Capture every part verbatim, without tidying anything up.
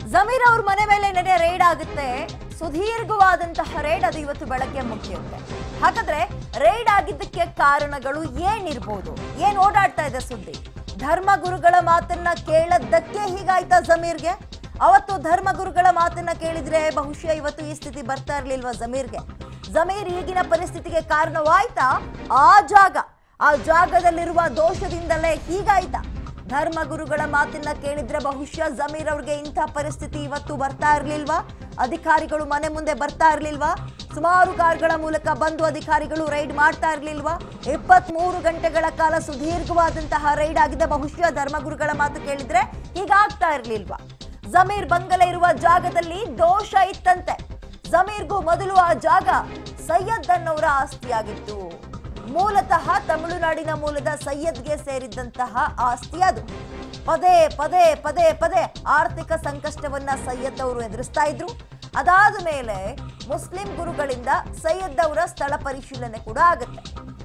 ಜಮೀರ್ ಅವ್ರ ಮನೆ ಮೇಲೆ ನೆನೆ ರೇಡ್ ಆಗುತ್ತೆ. ಸುದೀರ್ಘವಾದಂತಹ ರೇಡ್ ಅದು ಇವತ್ತು ಬೆಳಗ್ಗೆ ಮುಗಿಯುತ್ತೆ. ಹಾಗಾದ್ರೆ ರೇಡ್ ಆಗಿದ್ದಕ್ಕೆ ಕಾರಣಗಳು ಏನಿರ್ಬೋದು? ಏನ್ ಓಡಾಡ್ತಾ ಇದೆ ಸುದ್ದಿ? ಧರ್ಮಗುರುಗಳ ಮಾತನ್ನ ಕೇಳದ್ದಕ್ಕೆ ಹೀಗಾಯ್ತಾ ಜಮೀರ್ಗೆ? ಅವತ್ತು ಧರ್ಮಗುರುಗಳ ಮಾತನ್ನ ಕೇಳಿದ್ರೆ ಬಹುಶಃ ಇವತ್ತು ಈ ಸ್ಥಿತಿ ಬರ್ತಾ ಇರ್ಲಿಲ್ವಾ ಜಮೀರ್ಗೆ? ಜಮೀರ್ ಈಗಿನ ಪರಿಸ್ಥಿತಿಗೆ ಕಾರಣವಾಯ್ತಾ ಆ ಜಾಗ? ಆ ಜಾಗದಲ್ಲಿರುವ ದೋಷದಿಂದಲೇ ಹೀಗಾಯ್ತಾ? ಧರ್ಮಗುರುಗಳ ಮಾತನ್ನ ಕೇಳಿದ್ರೆ ಬಹುಶಃ ಜಮೀರ್ ಅವ್ರಿಗೆ ಇಂಥ ಪರಿಸ್ಥಿತಿ ಇವತ್ತು ಬರ್ತಾ ಇರ್ಲಿಲ್ವಾ? ಅಧಿಕಾರಿಗಳು ಮನೆ ಮುಂದೆ ಬರ್ತಾ ಇರ್ಲಿಲ್ವಾ? ಸುಮಾರು ಕಾರ್ಗಳ ಮೂಲಕ ಬಂದು ಅಧಿಕಾರಿಗಳು ರೈಡ್ ಮಾಡ್ತಾ ಇರ್ಲಿಲ್ವಾ? ಇಪ್ಪತ್ತ್ ಮೂರು ಗಂಟೆಗಳ ಕಾಲ ಸುದೀರ್ಘವಾದಂತಹ ರೈಡ್ ಆಗಿದೆ. ಬಹುಶಃ ಧರ್ಮಗುರುಗಳ ಮಾತು ಕೇಳಿದ್ರೆ ಹೀಗಾಗ್ತಾ ಇರ್ಲಿಲ್ವಾ? ಜಮೀರ್ ಬಂಗಲೆ ಇರುವ ಜಾಗದಲ್ಲಿ ದೋಷ ಇತ್ತಂತೆ. ಜಮೀರ್ಗೂ ಮೊದಲು ಆ ಜಾಗ ಸೈಯದ್ ಅನ್ನೋರ ಆಸ್ತಿಯಾಗಿತ್ತು. ಮೂಲತಃ ತಮಿಳುನಾಡಿನ ಮೂಲದ ಸೈಯದ್ಗೆ ಸೇರಿದ್ದಂತಹ ಆಸ್ತಿ ಅದು. ಪದೇ ಪದೇ ಪದೇ ಪದೇ ಆರ್ಥಿಕ ಸಂಕಷ್ಟವನ್ನ ಸೈಯದ್ ಅವರು ಎದುರಿಸ್ತಾ ಇದ್ರು. ಅದಾದ ಮೇಲೆ ಮುಸ್ಲಿಂ ಗುರುಗಳಿಂದ ಸೈಯದ್ ಅವರ ಸ್ಥಳ ಪರಿಶೀಲನೆ ಕೂಡ ಆಗುತ್ತೆ.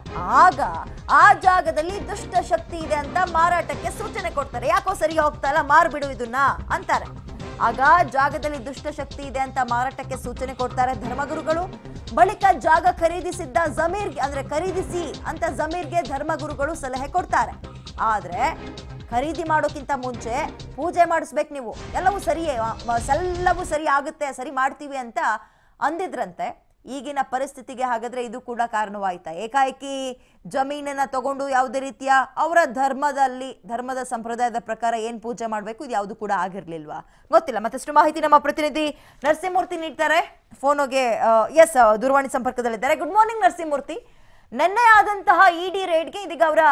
ಆಗ ಆ ಜಾಗದಲ್ಲಿ ದುಷ್ಟ ಶಕ್ತಿ ಇದೆ ಅಂತ ಮಾರಾಟಕ್ಕೆ ಸೂಚನೆ ಕೊಡ್ತಾರೆ. ಯಾಕೋ ಸರಿ ಹೋಗ್ತಾ ಇಲ್ಲ, ಮಾರ್ಬಿಡು ಇದನ್ನ ಅಂತಾರೆ. ಆಗ ಜಾಗದಲ್ಲಿ ದುಷ್ಟ ಶಕ್ತಿ ಇದೆ ಅಂತ ಮಾರಾಟಕ್ಕೆ ಸೂಚನೆ ಕೊಡ್ತಾರೆ ಧರ್ಮಗುರುಗಳು. ಬಳಿಕ ಜಾಗ ಖರೀದಿಸಿದ್ದ ಜಮೀರ್ಗೆ ಅಂದ್ರೆ ಖರೀದಿಸಿ ಅಂತ ಜಮೀರ್ಗೆ ಧರ್ಮಗುರುಗಳು ಸಲಹೆ ಕೊಡ್ತಾರೆ. ಆದ್ರೆ ಖರೀದಿ ಮಾಡೋಕ್ಕಿಂತ ಮುಂಚೆ ಪೂಜೆ ಮಾಡಿಸ್ಬೇಕು ನೀವು, ಎಲ್ಲವೂ ಸರಿಯೇ ಎಲ್ಲವೂ ಸರಿ ಆಗುತ್ತೆ, ಸರಿ ಮಾಡ್ತೀವಿ ಅಂತ ಅಂದಿದ್ರಂತೆ. ಈಗಿನ ಪರಿಸ್ಥಿತಿಗೆ ಹಾಗಾದ್ರೆ ಇದು ಕೂಡ ಕಾರಣವಾಯ್ತಾ? ಏಕಾಏಕಿ ಜಮೀನನ್ನ ತಗೊಂಡು ಯಾವುದೇ ರೀತಿಯ ಅವರ ಧರ್ಮದಲ್ಲಿ ಧರ್ಮದ ಸಂಪ್ರದಾಯದ ಪ್ರಕಾರ ಏನ್ ಪೂಜೆ ಮಾಡ್ಬೇಕು ಇದು ಯಾವುದು ಕೂಡ ಆಗಿರ್ಲಿಲ್ವಾ? ಗೊತ್ತಿಲ್ಲ. ಮತ್ತಷ್ಟು ಮಾಹಿತಿ ನಮ್ಮ ಪ್ರತಿನಿಧಿ ನರಸಿಂಹಮೂರ್ತಿ ನೀಡ್ತಾರೆ. ಫೋನ್ಗೆ ಎಸ್ ದೂರವಾಣಿ ಸಂಪರ್ಕದಲ್ಲಿದ್ದಾರೆ. Good morning Narasimhamurthy. ನಿನ್ನೆ ಆದಂತಹ ಇಡಿ ರೇಡ್ಗೆ ಇದೀಗ ಅವರ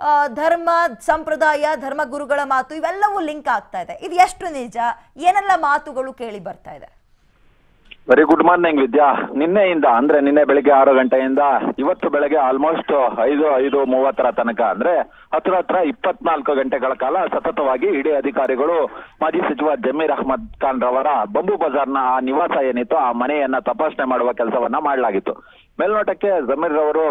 ಧರ್ಮ ಸಂಪ್ರದಾಯ ಧರ್ಮ ಗುರುಗಳ ಮಾತು ಇವೆಲ್ಲವೂ ಲಿಂಕ್ ಆಗ್ತಾ ಇದೆ. ಇದು ಎಷ್ಟು ನಿಜ? ಏನೆಲ್ಲ ಮಾತುಗಳು ಕೇಳಿ ಬರ್ತಾ ಇದೆ? Very good morning Vidya. ನಿನ್ನೆಯಿಂದ ಅಂದ್ರೆ ನಿನ್ನೆ ಬೆಳಿಗ್ಗೆ ಆರು ಗಂಟೆಯಿಂದ ಇವತ್ತು ಬೆಳಗ್ಗೆ ಆಲ್ಮೋಸ್ಟ್ ಐದು ಐದು ಮೂವತ್ತರ ತನಕ ಅಂದ್ರೆ ಹತ್ರ ಹತ್ರ ಇಪ್ಪತ್ನಾಲ್ಕು ಗಂಟೆಗಳ ಕಾಲ ಸತತವಾಗಿ ಇಡಿ ಅಧಿಕಾರಿಗಳು ಮಾಜಿ ಸಚಿವ ಜಮೀರ್ ಅಹ್ಮದ್ ಖಾನ್ ರವರ ಬಂಬು ಬಜಾರ್ನ ಆ ನಿವಾಸ ಏನಿತ್ತು ಆ ಮನೆಯನ್ನ ತಪಾಸಣೆ ಮಾಡುವ ಕೆಲಸವನ್ನ ಮಾಡಲಾಗಿತ್ತು. ಮೇಲ್ನೋಟಕ್ಕೆ ಜಮೀರ್ ಅವರು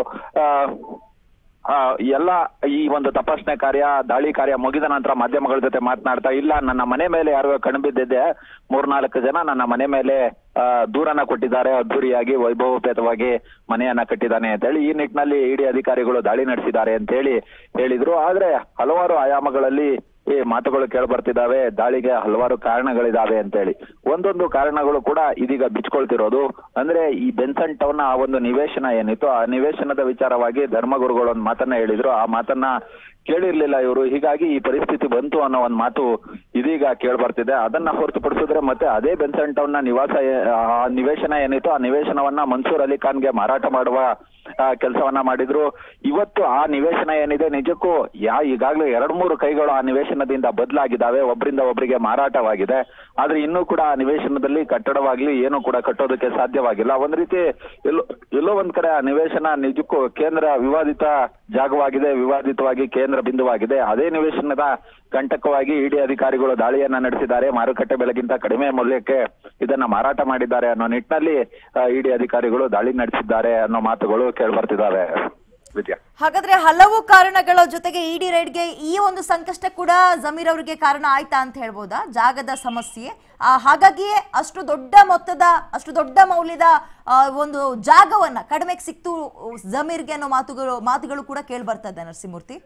ಆ ಎಲ್ಲ ಈ ಒಂದು ತಪಾಸಣೆ ಕಾರ್ಯ ದಾಳಿ ಕಾರ್ಯ ಮುಗಿದ ನಂತರ ಮಾಧ್ಯಮಗಳ ಜೊತೆ ಮಾತನಾಡ್ತಾ, ಇಲ್ಲ ನನ್ನ ಮನೆ ಮೇಲೆ ಯಾರೋ ಕಣ್ಬಿದ್ದಿದೆ, ಮೂರ್ನಾಲ್ಕು ಜನ ನನ್ನ ಮನೆ ಮೇಲೆ ದೂರನ್ನ ಕೊಟ್ಟಿದ್ದಾರೆ, ಅದ್ದೂರಿಯಾಗಿ ವೈಭವೋಪೇತವಾಗಿ ಮನೆಯನ್ನ ಕಟ್ಟಿದ್ದಾನೆ ಅಂತ ಹೇಳಿ ಈ ನಿಟ್ಟಿನಲ್ಲಿ ಇಡಿ ಅಧಿಕಾರಿಗಳು ದಾಳಿ ನಡೆಸಿದ್ದಾರೆ ಅಂತ ಹೇಳಿ ಹೇಳಿದ್ರು. ಆದ್ರೆ ಹಲವಾರು ಆಯಾಮಗಳಲ್ಲಿ ಈ ಮಾತುಗಳು ಕೇಳಿ ಬರ್ತಿದ್ದಾವೆ. ದಾಳಿಗೆ ಹಲವಾರು ಕಾರಣಗಳಿದಾವೆ ಅಂತ ಹೇಳಿ ಒಂದೊಂದು ಕಾರಣಗಳು ಕೂಡ ಇದೀಗ ಬಿಚ್ಕೊಳ್ತಿರೋದು. ಅಂದ್ರೆ ಈ ಬೆನ್ಸನ್ ಟೌನ್ ಆ ಒಂದು ನಿವೇಶನ ಏನಿತ್ತು ಆ ನಿವೇಶನದ ವಿಚಾರವಾಗಿ ಧರ್ಮಗುರುಗಳು ಒಂದು ಮಾತನ್ನ ಹೇಳಿದ್ರು. ಆ ಮಾತನ್ನ ಕೇಳಿರ್ಲಿಲ್ಲ ಇವರು, ಹೀಗಾಗಿ ಈ ಪರಿಸ್ಥಿತಿ ಬಂತು ಅನ್ನೋ ಒಂದು ಮಾತು ಇದೀಗ ಕೇಳಿ ಬರ್ತಿದೆ. ಅದನ್ನ ಹೊರತುಪಡಿಸಿದ್ರೆ ಮತ್ತೆ ಅದೇ ಬೆನ್ಸನ್ ಟೌನ್ ನ ನಿವಾಸ ಆ ನಿವೇಶನ ಏನಿತ್ತು ಆ ನಿವೇಶನವನ್ನ ಮನ್ಸೂರ್ ಅಲಿ ಖಾನ್ಗೆ ಮಾರಾಟ ಮಾಡುವ ಕೆಲಸವನ್ನ ಮಾಡಿದ್ರು. ಇವತ್ತು ಆ ನಿವೇಶನ ಏನಿದೆ ನಿಜಕ್ಕೂ ಯಾ ಈಗಾಗಲೇ ಎರಡ್ ಮೂರು ಕೈಗಳು ಆ ನಿವೇಶನದಿಂದ ಬದಲಾಗಿದ್ದಾವೆ, ಒಬ್ಬರಿಂದ ಒಬ್ಬರಿಗೆ ಮಾರಾಟವಾಗಿದೆ. ಆದ್ರೆ ಇನ್ನೂ ಕೂಡ ಆ ನಿವೇಶನದಲ್ಲಿ ಕಟ್ಟಡವಾಗ್ಲಿ ಏನು ಕೂಡ ಕಟ್ಟೋದಕ್ಕೆ ಸಾಧ್ಯವಾಗಿಲ್ಲ. ಒಂದ್ ರೀತಿ ಎಲ್ಲೋ ಎಲ್ಲೋ ಒಂದ್ ಕಡೆ ಆ ನಿವೇಶನ ನಿಜಕ್ಕೂ ಕೇಂದ್ರ ವಿವಾದಿತ ಜಾಗವಾಗಿದೆ, ವಿವಾದಿತವಾಗಿ ಕೇಂದ್ರ ಬಿಂದುವಾಗಿದೆ. ಅದೇ ನಿವೇಶನದ ಕಂಟಕವಾಗಿ ಇಡಿ ಅಧಿಕಾರಿಗಳು ದಾಳಿಯನ್ನ ನಡೆಸಿದ್ದಾರೆ. ಮಾರುಕಟ್ಟೆ ಬೆಲೆಗಿಂತ ಕಡಿಮೆ ಮೌಲ್ಯಕ್ಕೆ ಇದನ್ನ ಮಾರಾಟ ಮಾಡಿದ್ದಾರೆ ಅನ್ನೋ ನಿಟ್ಟಿನಲ್ಲಿ ಇಡಿ ಅಧಿಕಾರಿಗಳು ದಾಳಿ ನಡೆಸಿದ್ದಾರೆ ಅನ್ನೋ ಮಾತುಗಳು ಕೇಳ್ಬರ್ತಿದ್ದಾವೆ. ವಿದ್ಯಾ, ಹಾಗಾದ್ರೆ ಹಲವು ಕಾರಣಗಳ ಜೊತೆಗೆ ಇಡಿ ರೇಡ್ಗೆ ಈ ಒಂದು ಸಂಕಷ್ಟ ಕೂಡ ಜಮೀರ್ ಅವರಿಗೆ ಕಾರಣ ಆಯ್ತಾ ಅಂತ ಹೇಳ್ಬೋದಾ? ಜಾಗದ ಸಮಸ್ಯೆ, ಹಾಗಾಗಿಯೇ ಅಷ್ಟು ದೊಡ್ಡ ಮೊತ್ತದ ಅಷ್ಟು ದೊಡ್ಡ ಮೌಲ್ಯದ ಒಂದು ಜಾಗವನ್ನ ಕಡಿಮೆಗೆ ಸಿಕ್ತು ಜಮೀರ್ಗೆ ಅನ್ನೋ ಮಾತುಗಳು ಮಾತುಗಳು ಕೂಡ ಕೇಳಿ ಬರ್ತದೆ ನರಸಿಂಹಮೂರ್ತಿ.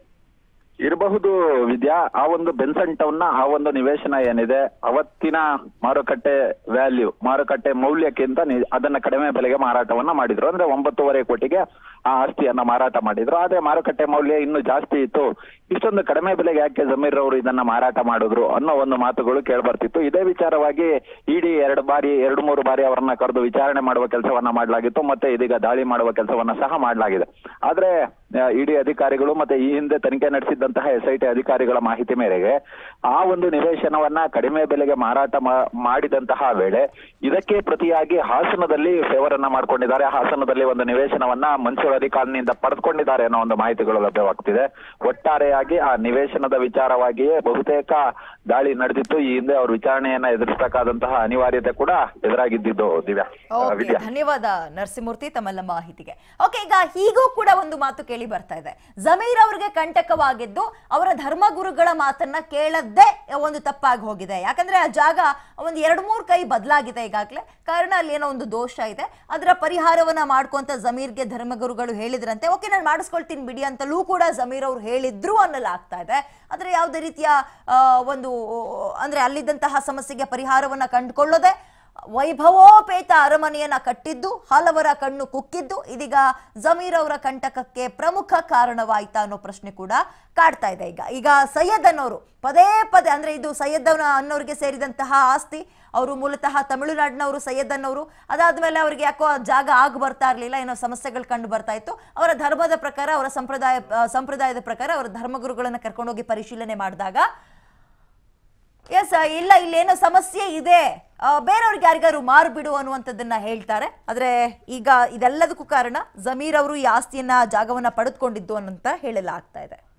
ಇರಬಹುದು ವಿದ್ಯಾ. ಆ ಒಂದು ಬೆನ್ಸನ್ ಟೌನ್ ನ ಆ ಒಂದು ನಿವೇಶನ ಏನಿದೆ ಅವತ್ತಿನ ಮಾರುಕಟ್ಟೆ ವ್ಯಾಲ್ಯೂ ಮಾರುಕಟ್ಟೆ ಮೌಲ್ಯಕ್ಕಿಂತ ಅದನ್ನ ಕಡಿಮೆ ಬೆಲೆಗೆ ಮಾರಾಟವನ್ನ ಮಾಡಿದ್ರು. ಅಂದ್ರೆ ಒಂಬತ್ತೂವರೆ ಕೋಟಿಗೆ ಆ ಆಸ್ತಿಯನ್ನ ಮಾರಾಟ ಮಾಡಿದ್ರು. ಆದ್ರೆ ಮಾರುಕಟ್ಟೆ ಮೌಲ್ಯ ಇನ್ನು ಜಾಸ್ತಿ ಇತ್ತು. ಇಷ್ಟೊಂದು ಕಡಿಮೆ ಬೆಲೆಗೆ ಯಾಕೆ ಜಮೀರ್ ಅವರು ಇದನ್ನ ಮಾರಾಟ ಮಾಡಿದ್ರು ಅನ್ನೋ ಒಂದು ಮಾತುಗಳು ಕೇಳ್ಬರ್ತಿತ್ತು. ಇದೇ ವಿಚಾರವಾಗಿ ಇಡಿ ಎರಡು ಬಾರಿ ಎರಡು ಮೂರು ಬಾರಿ ಅವರನ್ನ ಕರೆದು ವಿಚಾರಣೆ ಮಾಡುವ ಕೆಲಸವನ್ನ ಮಾಡಲಾಗಿತ್ತು. ಮತ್ತೆ ಇದೀಗ ದಾಳಿ ಮಾಡುವ ಕೆಲಸವನ್ನ ಸಹ ಮಾಡಲಾಗಿದೆ. ಆದ್ರೆ ಇಡಿ ಅಧಿಕಾರಿಗಳು ಮತ್ತೆ ಈ ಹಿಂದೆ ತನಿಖೆ ನಡೆಸಿದ್ದಂತಹ ಎಸ್ ಐ ಟಿ ಅಧಿಕಾರಿಗಳ ಮಾಹಿತಿ ಮೇರೆಗೆ ಆ ಒಂದು ನಿವೇಶನವನ್ನ ಕಡಿಮೆ ಬೆಲೆಗೆ ಮಾರಾಟ ಮಾಡಿದಂತಹ ವೇಳೆ ಇದಕ್ಕೆ ಪ್ರತಿಯಾಗಿ ಹಾಸನದಲ್ಲಿ ಫೇವರ್ ಅನ್ನ ಮಾಡ್ಕೊಂಡಿದ್ದಾರೆ. ಹಾಸನದಲ್ಲಿ ಒಂದು ನಿವೇಶನವನ್ನ ಮನ್ಸೂರ್ ಅಲಿ ಖಾನ್ ನಿಂದ ಪಡೆದುಕೊಂಡಿದ್ದಾರೆ ಅನ್ನೋ ಒಂದು ಮಾಹಿತಿಗಳು ಲಭ್ಯವಾಗ್ತಿದೆ. ಒಟ್ಟಾರೆಯಾಗಿ ಆ ನಿವೇಶನದ ವಿಚಾರವಾಗಿಯೇ ಬಹುತೇಕ ದಾಳಿ ನಡೆದಿತ್ತು. ಈ ಹಿಂದೆ ಅವರು ವಿಚಾರಣೆಯನ್ನ ಎದುರಿಸಬೇಕಾದಂತಹ ಅನಿವಾರ್ಯತೆ ಕೂಡ ಎದುರಾಗಿದ್ದು. ದಿವ್ಯಾ, ಧನ್ಯವಾದ ನರಸಿಂಹಮೂರ್ತಿ ತಮ್ಮೆಲ್ಲ ಮಾಹಿತಿಗೆ. ಓಕೆ, ಈಗ ಹೀಗೂ ಕೂಡ ಒಂದು ಮಾತು ಕೇಳಿ ಕೇಳಿ ಬರ್ತಾ ಇದೆ. ಜಮೀರ್ ಅವ್ರಿಗೆ ಕಂಟಕವಾಗಿದ್ದು ಅವರ ಧರ್ಮಗುರುಗಳ ಮಾತನ್ನ ಕೇಳದ್ದೇ ಒಂದು ತಪ್ಪಾಗಿ ಹೋಗಿದೆ. ಯಾಕಂದ್ರೆ ಆ ಜಾಗ ಒಂದು ಎರಡು ಮೂರು ಕೈ ಬದಲಾಗಿದೆ ಈಗಾಗಲೇ. ಕಾರಣ ಅಲ್ಲಿ ಏನೋ ಒಂದು ದೋಷ ಇದೆ, ಅದರ ಪರಿಹಾರವನ್ನ ಮಾಡ್ಕೊಂತ ಜಮೀರ್ಗೆ ಧರ್ಮಗುರುಗಳು ಹೇಳಿದ್ರಂತೆ. ಓಕೆ, ನಾನು ಮಾಡಿಸ್ಕೊಳ್ತೀನಿ ಬಿಡಿ ಅಂತಲೂ ಕೂಡ ಜಮೀರ್ ಅವ್ರು ಹೇಳಿದ್ರು ಅನ್ನಲಾಗ್ತಾ ಇದೆ. ಆದ್ರೆ ಯಾವುದೇ ರೀತಿಯ ಒಂದು ಅಂದ್ರೆ ಅಲ್ಲಿದ್ದಂತಹ ಸಮಸ್ಯೆಗೆ ಪರಿಹಾರವನ್ನ ಕಂಡುಕೊಳ್ಳೋದೆ, ವೈಭವೋಪೇತ ಅರಮನೆಯನ್ನ ಕಟ್ಟಿದ್ದು, ಹಲವರ ಕಣ್ಣು ಕುಕ್ಕಿದ್ದು ಇದೀಗ ಜಮೀರ್ ಅವರ ಕಂಟಕಕ್ಕೆ ಪ್ರಮುಖ ಕಾರಣವಾಯ್ತಾ ಅನ್ನೋ ಪ್ರಶ್ನೆ ಕೂಡ ಕಾಡ್ತಾ ಇದೆ. ಈಗ ಈಗ ಸೈಯದ್ ಅನ್ನೋರು ಪದೇ ಪದೇ ಅಂದ್ರೆ ಇದು ಸೈಯದ್ ಅನ್ನೋರಿಗೆ ಸೇರಿದಂತಹ ಆಸ್ತಿ. ಅವರು ಮೂಲತಃ ತಮಿಳುನಾಡಿನವರು ಸೈಯದ್ ಅನ್ನೋರು. ಅದಾದ್ಮೇಲೆ ಅವ್ರಿಗೆ ಯಾಕೋ ಜಾಗ ಆಗ ಬರ್ತಾ ಇರ್ಲಿಲ್ಲ, ಏನೋ ಸಮಸ್ಯೆಗಳು ಕಂಡು ಬರ್ತಾ ಇತ್ತು. ಅವರ ಧರ್ಮದ ಪ್ರಕಾರ, ಅವರ ಸಂಪ್ರದಾಯ ಸಂಪ್ರದಾಯದ ಪ್ರಕಾರ ಅವರ ಧರ್ಮಗುರುಗಳನ್ನ ಕರ್ಕೊಂಡೋಗಿ ಪರಿಶೀಲನೆ ಮಾಡಿದಾಗ ಎಸ್ ಇಲ್ಲ, ಇಲ್ಲೇನೋ ಸಮಸ್ಯೆ ಇದೆ, ಬೇರೆಯವ್ರಿಗೆ ಯಾರಿಗಾರು ಮಾರ್ಬಿಡು ಅನ್ನುವಂಥದ್ದನ್ನ ಹೇಳ್ತಾರೆ. ಆದ್ರೆ ಈಗ ಇದೆಲ್ಲದಕ್ಕೂ ಕಾರಣ ಜಮೀರ್ ಅವರು ಈ ಆಸ್ತಿಯನ್ನ ಜಾಗವನ್ನ ಪಡೆದುಕೊಂಡಿದ್ದು ಅನ್ನಂತ ಹೇಳಲಾಗ್ತಾ ಇದೆ.